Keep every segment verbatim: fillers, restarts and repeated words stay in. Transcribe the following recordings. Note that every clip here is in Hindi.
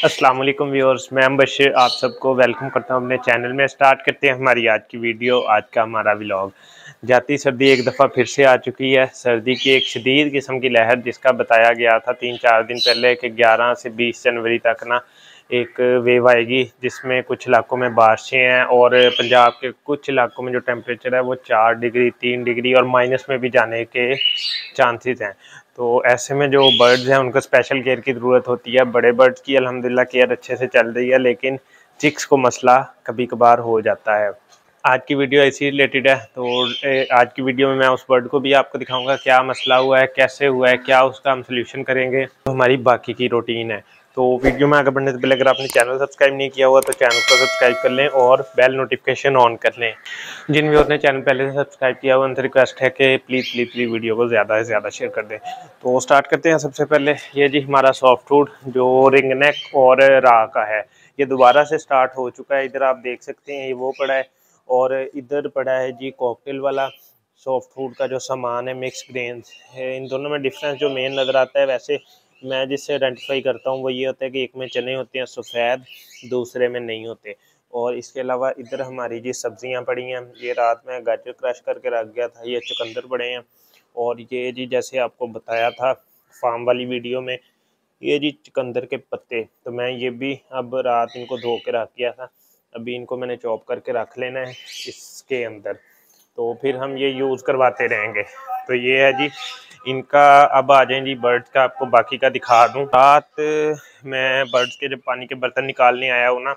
अस्सलाम वालेकुम व्यूअर्स, मैं बशीर आप सबको वेलकम करता हूं अपने चैनल में। स्टार्ट करते हैं हमारी आज की वीडियो। आज का हमारा व्लॉग। जाती सर्दी एक दफ़ा फिर से आ चुकी है। सर्दी की एक शदीद किस्म की लहर, जिसका बताया गया था तीन चार दिन पहले कि ग्यारह से बीस जनवरी तक ना एक वेव आएगी, जिसमें कुछ इलाकों में बारिशें हैं और पंजाब के कुछ इलाकों में जो टेम्परेचर है वो चार डिग्री तीन डिग्री और माइनस में भी जाने के चांसेस हैं। तो ऐसे में जो बर्ड्स हैं उनको स्पेशल केयर की ज़रूरत होती है। बड़े बर्ड्स की अल्हम्दुलिल्लाह केयर अच्छे से चल रही है, लेकिन चिक्स को मसला कभी कभार हो जाता है। आज की वीडियो इसी रिलेटेड है। तो आज की वीडियो में मैं उस बर्ड को भी आपको दिखाऊंगा, क्या मसला हुआ है, कैसे हुआ है, क्या उसका हम सोल्यूशन करेंगे। तो हमारी बाकी की रूटीन है। तो वीडियो में आगे बढ़ने से पहले अगर आपने चैनल सब्सक्राइब नहीं किया हुआ तो चैनल को सब्सक्राइब कर लें और बेल नोटिफिकेशन ऑन कर लें। जिन व्यूअर्स ने चैनल पहले से सब्सक्राइब किया हुआ उनसे रिक्वेस्ट है कि प्लीज़ प्लीज़ प्लीज़ वीडियो को ज़्यादा से ज़्यादा शेयर कर दें। तो स्टार्ट करते हैं। सबसे पहले ये जी हमारा सॉफ्ट फूड जो रिंग नेक और राह का है, ये दोबारा से स्टार्ट हो चुका है। इधर आप देख सकते हैं ये वो पड़ा है और इधर पड़ा है जी कॉकटेल वाला सॉफ्ट फूड का जो सामान है, मिक्स ग्रेन्स है। इन दोनों में डिफरेंस जो मेन नज़र आता है, वैसे मैं जिससे आइडेंटिफाई करता हूँ वो ये होता है कि एक में चने होते हैं सफ़ेद, दूसरे में नहीं होते। और इसके अलावा इधर हमारी जी सब्जियां पड़ी हैं। ये रात में गाजर क्रश करके रख गया था, ये चुकंदर पड़े हैं। और ये जी जैसे आपको बताया था फार्म वाली वीडियो में, ये जी चुकंदर के पत्ते, तो मैं ये भी अब रात इनको धो के रख गया था। अभी इनको मैंने चॉप करके रख लेना है इसके अंदर, तो फिर हम ये यूज़ करवाते रहेंगे। तो ये है जी इनका। अब आ जाए जी बर्ड्स का, आपको बाकी का दिखा दूँ। रात मैं बर्ड्स के जब पानी के बर्तन निकालने आया हूँ ना,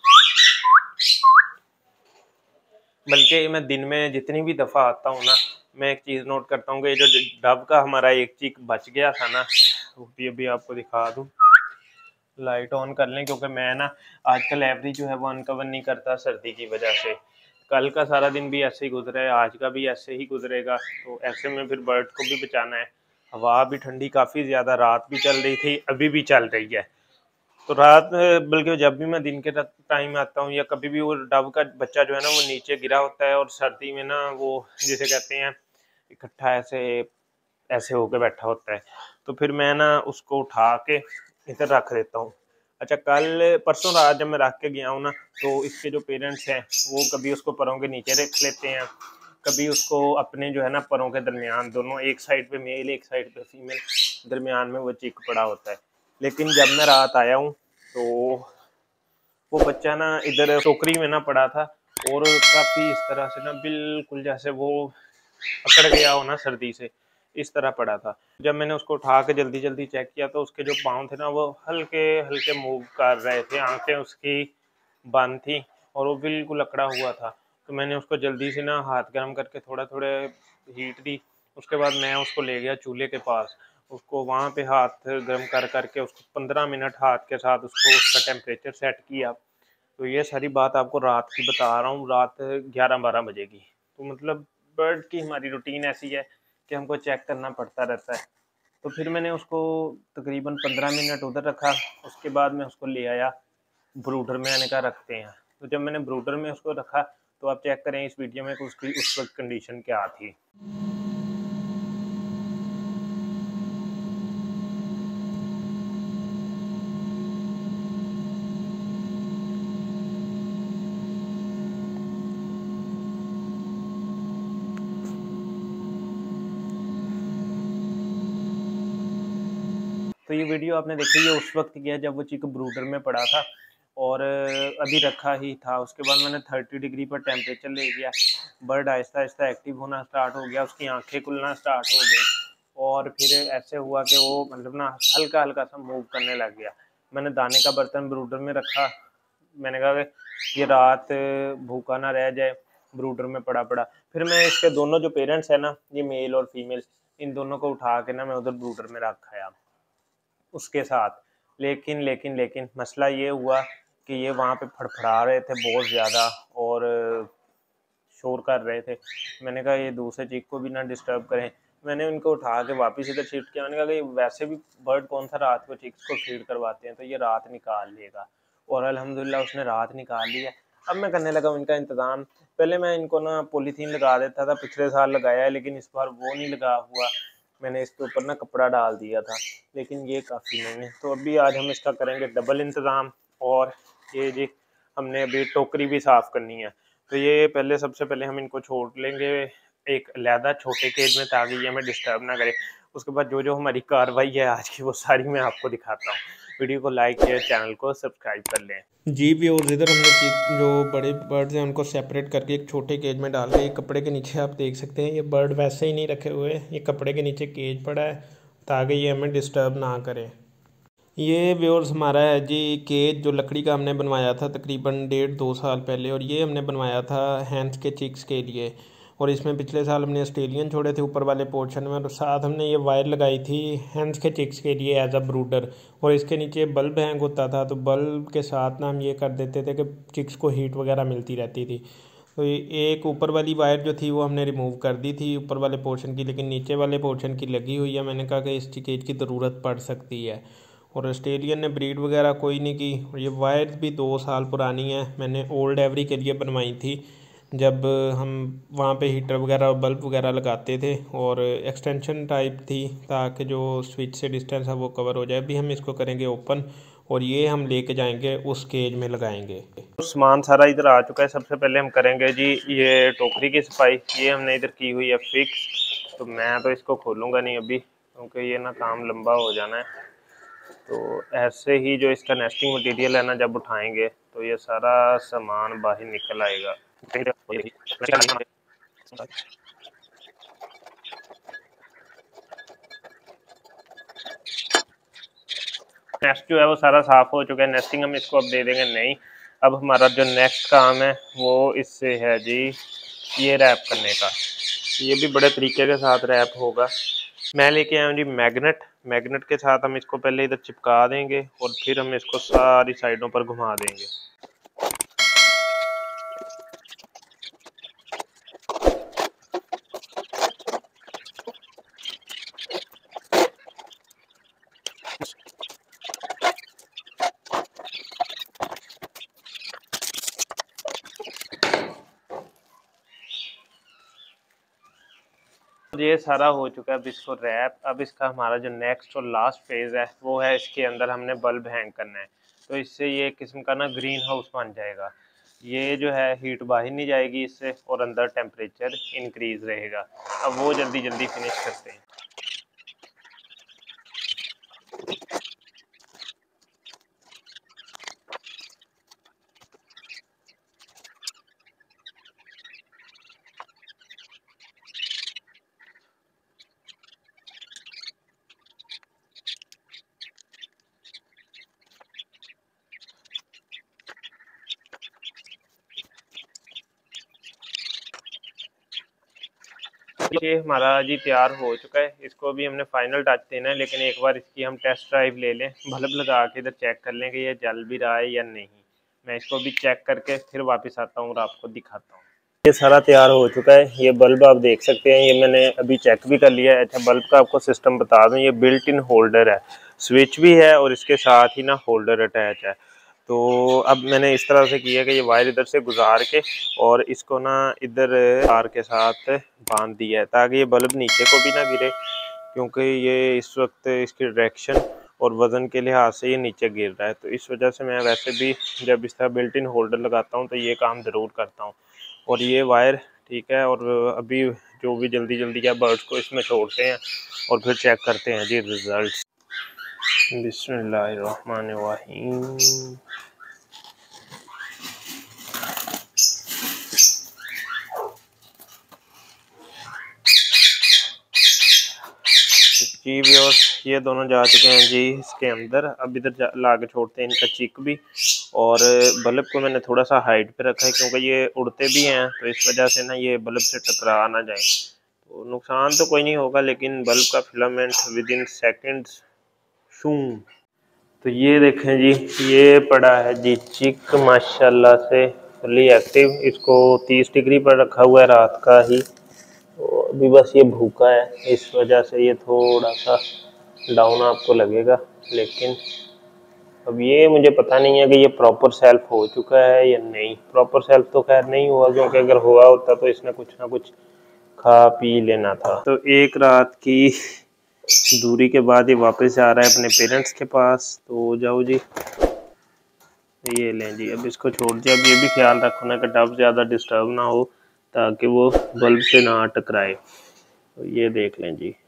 बल्कि मैं दिन में जितनी भी दफ़ा आता हूँ ना, मैं एक चीज़ नोट करता हूँ कि जो डब का हमारा एक चीक बच गया था ना, वो भी अभी आपको दिखा दूँ। लाइट ऑन कर लें, क्योंकि मैं ना आजकल एवरेज जो है वो अनकवर नहीं करता सर्दी की वजह से। कल का सारा दिन भी ऐसे ही गुजरा है, आज का भी ऐसे ही गुजरेगा। तो ऐसे में फिर बर्ड को भी बचाना है। हवा भी ठंडी काफ़ी ज़्यादा रात भी चल रही थी, अभी भी चल रही है। तो रात बल्कि जब भी मैं दिन के टाइम आता हूँ या कभी भी, वो डव का बच्चा जो है ना वो नीचे गिरा होता है और सर्दी में ना वो जिसे कहते हैं इकट्ठा ऐसे ऐसे होके बैठा होता है। तो फिर मैं ना उसको उठा के इधर रख देता हूँ। अच्छा, कल परसों रात जब मैं रख के गया हूँ ना, तो इसके जो पेरेंट्स हैं वो कभी उसको परों के नीचे रख लेते हैं, कभी उसको अपने जो है ना परों के दरमियान, दोनों एक साइड पे मेल एक साइड पे फीमेल, दरमियान में वो चिक पड़ा होता है। लेकिन जब मैं रात आया हूँ तो वो बच्चा ना इधर टोकरी में ना पड़ा था और काफ़ी इस तरह से ना बिल्कुल जैसे वो पकड़ गया हो ना सर्दी से, इस तरह पड़ा था। जब मैंने उसको उठा के जल्दी जल्दी चेक किया तो उसके जो पाँव थे ना वो हल्के हल्के मूव कर रहे थे, आंखें उसकी बंद थी और वो बिल्कुल अकड़ा हुआ था। तो मैंने उसको जल्दी से ना हाथ गर्म करके थोड़ा थोड़े हीट दी। उसके बाद मैं उसको ले गया चूल्हे के पास, उसको वहाँ पे हाथ गर्म कर करके उसको पंद्रह मिनट हाथ के साथ उसको उसका टेम्परेचर सेट किया। तो ये सारी बात आपको रात की बता रहा हूँ, रात ग्यारह बारह बजे की। तो मतलब बर्ड की हमारी रूटीन ऐसी है कि हमको चेक करना पड़ता रहता है। तो फिर मैंने उसको तकरीबन पंद्रह मिनट उधर रखा। उसके बाद मैं उसको ले आया ब्रूडर में, आने का रखते हैं। तो जब मैंने ब्रूडर में उसको रखा तो आप चेक करें इस वीडियो में उसकी उस वक्त कंडीशन क्या थी। तो ये वीडियो आपने देखी, ये उस वक्त किया जब वो चिक ब्रूडर में पड़ा था और अभी रखा ही था। उसके बाद मैंने तीस डिग्री पर टेम्परेचर ले गया। बर्ड आहिस्ता आहिस्ता एक्टिव होना स्टार्ट हो गया, उसकी आंखें खुलना स्टार्ट हो गई और फिर ऐसे हुआ कि वो मतलब ना हल्का हल्का सा मूव करने लग गया। मैंने दाने का बर्तन ब्रूडर में रखा। मैंने कहा कि ये रात भूखा ना रह जाए, ब्रूडर में पड़ा पड़ा। फिर मैं इसके दोनों जो पेरेंट्स हैं ना, ये मेल और फीमेल, इन दोनों को उठा के ना मैं उधर ब्रूडर में रखाया उसके साथ। लेकिन लेकिन लेकिन मसला ये हुआ कि ये वहाँ पे फड़फड़ा रहे थे बहुत ज़्यादा और शोर कर रहे थे। मैंने कहा ये दूसरे चीक को भी ना डिस्टर्ब करें। मैंने उनको उठा के वापस इधर शिफ्ट किया। मैंने कहा कि वैसे भी बर्ड कौन सा रात को चिक्स को फीड करवाते हैं, तो ये रात निकाल लेगा। और अल्हम्दुलिल्लाह उसने रात निकाल ली है। अब मैं करने लगा उनका इंतज़ाम। पहले मैं इनको ना पॉलीथीन लगा देता था, पिछले साल लगाया है, लेकिन इस बार वो नहीं लगा हुआ। मैंने इसके ऊपर ना कपड़ा डाल दिया था, लेकिन ये काफ़ी नहीं है। तो अभी आज हम इसका करेंगे डबल इंतज़ाम। और ये जी हमने अभी टोकरी भी साफ़ करनी है। तो ये पहले सबसे पहले हम इनको छोड़ लेंगे एक अलहदा छोटे केज में, ताकि ये हमें डिस्टर्ब ना करे। उसके बाद जो जो हमारी कार्रवाई है आज की वो सारी मैं आपको दिखाता हूँ। वीडियो को लाइक किया, चैनल को सब्सक्राइब कर लें। जी भी, और इधर हमने जो बड़े बर्ड्स हैं उनको सेपरेट करके एक छोटे केज में डाल के कपड़े के नीचे आप देख सकते हैं, ये बर्ड वैसे ही नहीं रखे हुए, ये कपड़े के नीचे केज पड़ा है ताकि ये हमें डिस्टर्ब ना करे। ये व्यूअर्स हमारा है जी केज, जो लकड़ी का हमने बनवाया था तकरीबन डेढ़ दो साल पहले, और ये हमने बनवाया था हैंस के चिक्स के लिए। और इसमें पिछले साल हमने ऑस्ट्रेलियन छोड़े थे ऊपर वाले पोर्शन में, और साथ हमने ये वायर लगाई थी हैंस के चिक्स के लिए एज अ ब्रूडर। और इसके नीचे बल्ब हैंग होता था, तो बल्ब के साथ ना हम ये कर देते थे कि चिक्स को हीट वगैरह मिलती रहती थी। तो ये एक ऊपर वाली वायर जो थी वो हमने रिमूव कर दी थी ऊपर वाले पोर्शन की, लेकिन नीचे वाले पोर्शन की लगी हुई है। मैंने कहा कि इस केज की ज़रूरत पड़ सकती है। और ऑस्ट्रेलियन ने ब्रीड वगैरह कोई नहीं की। और ये वायर भी दो साल पुरानी है, मैंने ओल्ड एवरी के लिए बनवाई थी, जब हम वहाँ पे हीटर वगैरह और बल्ब वगैरह लगाते थे। और एक्सटेंशन टाइप थी ताकि जो स्विच से डिस्टेंस है वो कवर हो जाए। अभी हम इसको करेंगे ओपन, और ये हम लेके जाएंगे उस केज में लगाएंगे। तो सामान सारा इधर आ चुका है। सबसे पहले हम करेंगे जी ये टोकरी की सफाई। ये हमने इधर की हुई है फिक्स, तो मैं तो इसको खोलूँगा नहीं अभी, क्योंकि ये ना काम लंबा हो जाना है। तो ऐसे ही जो इसका नेस्टिंग मटेरियल है ना, जब उठाएंगे तो ये सारा सामान बाहर निकल आएगा। नेक्स्ट जो है वो सारा साफ हो चुका है, नेस्टिंग हम इसको अब दे देंगे नहीं। अब हमारा जो नेक्स्ट काम है वो इससे है जी ये रैप करने का। ये भी बड़े तरीके के साथ रैप होगा। मैं लेके आया हूँ जी मैग्नेट। मैग्नेट के साथ हम इसको पहले इधर चिपका देंगे और फिर हम इसको सारी साइडों पर घुमा देंगे। ये सारा हो चुका है, अब इसको रैप। अब इसका हमारा जो नेक्स्ट और लास्ट फेज़ है वो है इसके अंदर हमने बल्ब हैंग करना है। तो इससे ये किस्म का ना ग्रीन हाउस बन जाएगा। ये जो है हीट बाहर नहीं जाएगी इससे, और अंदर टेम्परेचर इंक्रीज़ रहेगा। अब वो जल्दी जल्दी फिनिश करते हैं। ये हमारा जी तैयार हो चुका है। इसको भी हमने फाइनल टच देना है, लेकिन एक बार इसकी हम टेस्ट ड्राइव ले लें, बल्ब लगा के इधर चेक कर लें कि ये जल भी रहा है या नहीं। मैं इसको भी चेक करके फिर वापस आता हूँ और आपको दिखाता हूँ। ये सारा तैयार हो चुका है। ये बल्ब आप देख सकते हैं, ये मैंने अभी चेक भी कर लिया है। अच्छा, बल्ब का आपको सिस्टम बता दूं, ये बिल्ट इन होल्डर है, स्विच भी है और इसके साथ ही ना होल्डर अटैच है। तो अब मैंने इस तरह से किया कि ये वायर इधर से गुजार के और इसको ना इधर तार के साथ बांध दिया है, ताकि ये बल्ब नीचे को भी ना गिरे, क्योंकि ये इस वक्त इसकी डायरेक्शन और वज़न के लिहाज से ये नीचे गिर रहा है। तो इस वजह से मैं वैसे भी जब इस तरह बिल्ट इन होल्डर लगाता हूँ तो ये काम ज़रूर करता हूँ। और ये वायर ठीक है। और अभी जो भी जल्दी जल्दी क्या बर्ड्स को इसमें छोड़ते हैं और फिर चेक करते हैं जी रिजल्ट्स। बिस्मिल्लाहिर्रहमानिर्रहीम। जी भी, और ये दोनों जा चुके हैं जी इसके अंदर। अब इधर ला के छोड़ते हैं इनका चिक भी। और बल्ब को मैंने थोड़ा सा हाइट पे रखा है, क्योंकि ये उड़ते भी हैं, तो इस वजह से ना ये बल्ब से टकरा ना जाए। तो नुकसान तो कोई नहीं होगा, लेकिन बल्ब का फिलामेंट विद इन सेकेंड्स शू। तो ये देखें जी, ये पड़ा है जी चिक माशाल्लाह से फुली एक्टिव। इसको तीस डिग्री पर रखा हुआ है रात का ही। तो अभी बस ये भूखा है, इस वजह से ये थोड़ा सा डाउन आपको लगेगा। लेकिन अब ये मुझे पता नहीं है कि ये प्रॉपर सेल्फ हो चुका है या नहीं। प्रॉपर सेल्फ तो खैर नहीं हुआ, क्योंकि अगर हुआ होता तो इसने कुछ ना कुछ खा पी लेना था। तो एक रात की दूरी के बाद ये वापस जा रहा है अपने पेरेंट्स के पास। तो जाओ जी, ये लें जी। अब इसको छोड़ दिया। अब ये भी ख्याल रखो ना कि डब ज़्यादा डिस्टर्ब ना हो ताकि वो बल्ब से ना टकराए। तो ये देख लें जी।